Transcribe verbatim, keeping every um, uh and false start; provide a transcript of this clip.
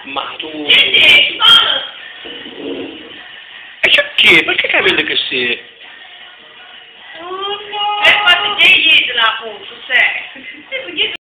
Ma tu... Sì, sì, sono... E c'è che? Perché capite che sei? Oh no! E quando gli dici la foto, sai?